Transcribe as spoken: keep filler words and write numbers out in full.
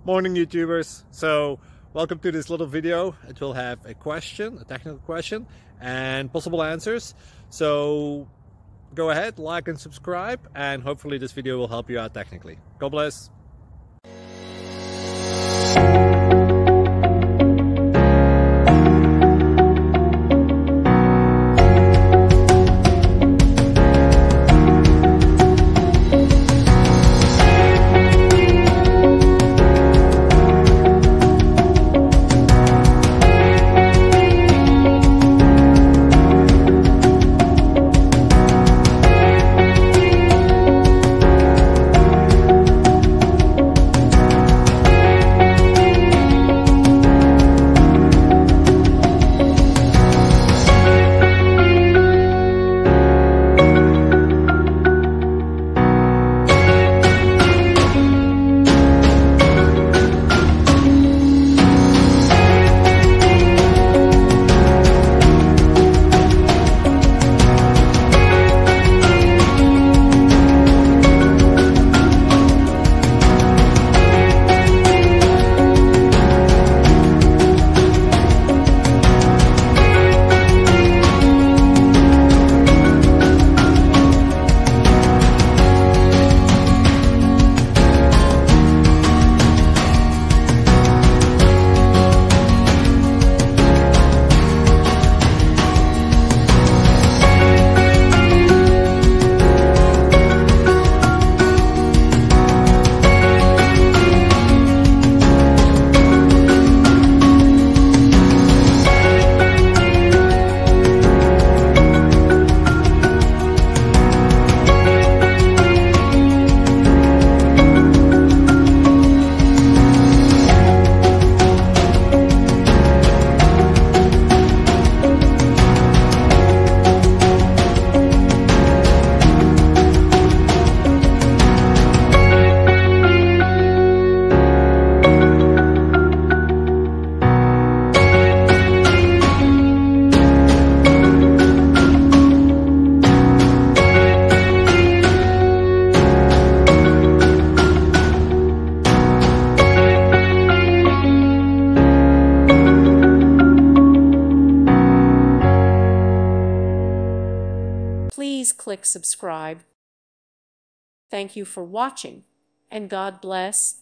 Morning YouTubers. So welcome to this little video. It will have a question, a technical question, and possible answers. So go ahead, like and subscribe, and hopefully this video will help you out technically. God bless. Please click subscribe. Thank you for watching, and God bless.